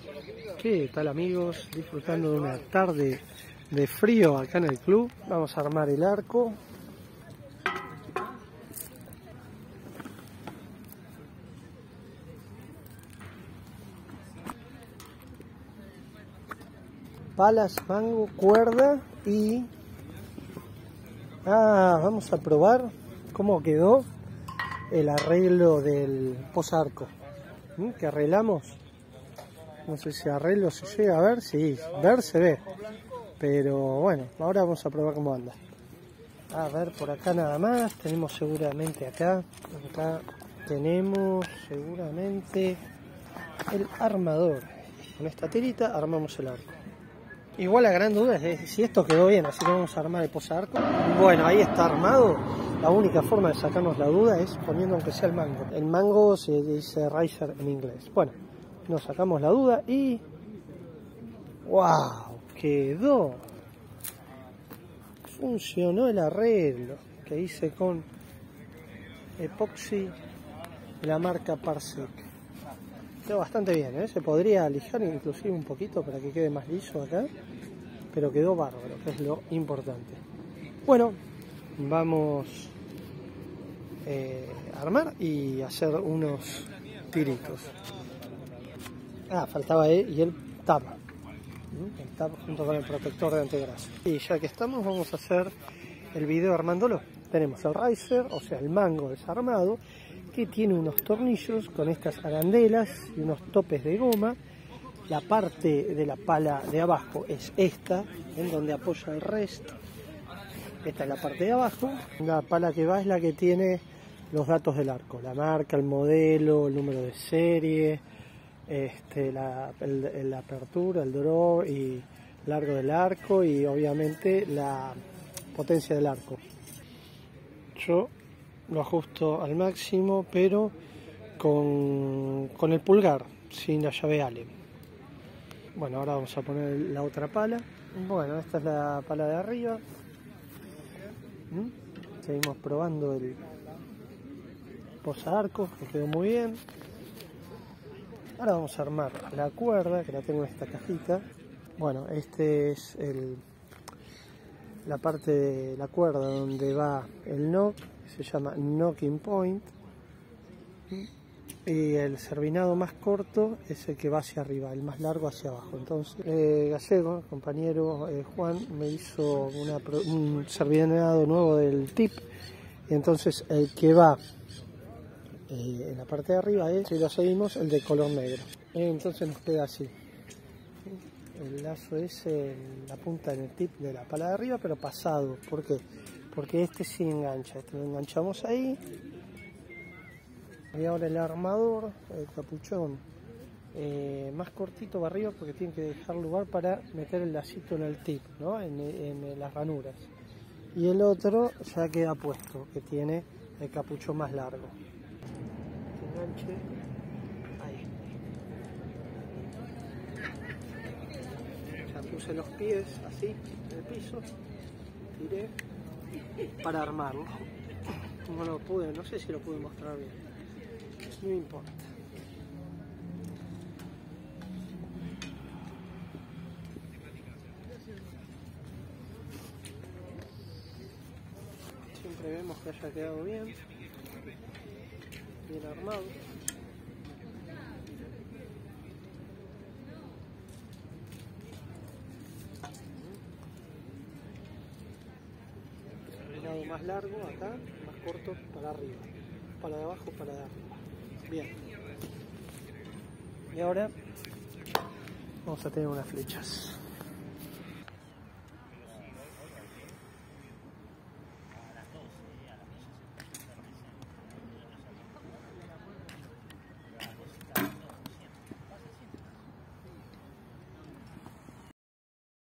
¿Qué tal, amigos? Disfrutando de una tarde de frío acá en el club. Vamos a armar el arco. Palas, mango, cuerda y... vamos a probar cómo quedó el arreglo del posarco. Que arreglamos. No sé si arreglo se llega a ver, sí, ver se ve. Pero bueno, ahora vamos a probar cómo anda. A ver, por acá nada más, tenemos seguramente acá tenemos seguramente el armador. Con esta tirita armamos el arco. Igual la gran duda es si esto quedó bien, así que vamos a armar el posarco. Bueno, ahí está armado. La única forma de sacarnos la duda es poniendo aunque sea el mango. El mango se dice riser en inglés. Bueno, nos sacamos la duda y... ¡wow! Quedó. Funcionó el arreglo que hice con epoxi de la marca Parsec. Quedó bastante bien, ¿eh? Se podría lijar inclusive un poquito para que quede más liso acá, pero quedó bárbaro, que es lo importante. Bueno, vamos a armar y hacer unos tiritos. Faltaba y el tapa. El tapa junto con el protector de antigrasa. Y ya que estamos, vamos a hacer el video armándolo. Tenemos el riser, o sea el mango desarmado, que tiene unos tornillos con estas arandelas y unos topes de goma. La parte de la pala de abajo es esta, en donde apoya el resto. Esta es la parte de abajo. La pala que va es la que tiene los datos del arco, la marca, el modelo, el número de serie, la apertura, el draw y largo del arco y obviamente la potencia del arco. Yo lo ajusto al máximo, pero con el pulgar, sin la llave Allen. Bueno, ahora vamos a poner la otra pala. Bueno, esta es la pala de arriba. Seguimos probando el posaarco, que quedó muy bien. Ahora vamos a armar la cuerda, que la tengo en esta cajita. Bueno, este es la parte de la cuerda donde va el knock, se llama knocking point. Y el servinado más corto es el que va hacia arriba, el más largo hacia abajo. Entonces, Gallego, el compañero Juan, me hizo un servinado nuevo del tip. Y entonces el que va en la parte de arriba es, si lo seguimos, el de color negro. Entonces nos queda así. El lazo es la punta en el tip de la pala de arriba, pero pasado. ¿Por qué? Porque este sí engancha. Este lo enganchamos ahí. Y ahora el armador, el capuchón, más cortito para arriba porque tiene que dejar lugar para meter el lacito en el tip, ¿no? en las ranuras. Y el otro ya queda puesto, que tiene el capuchón más largo. Enganche ahí. Ya puse los pies así en el piso, tiré para armarlo. No sé si lo pude mostrar bien. No importa. Siempre vemos que haya quedado bien armado. El lado más largo acá, más corto para arriba, para de abajo, para de arriba. Bien. Y ahora vamos a tener unas flechas.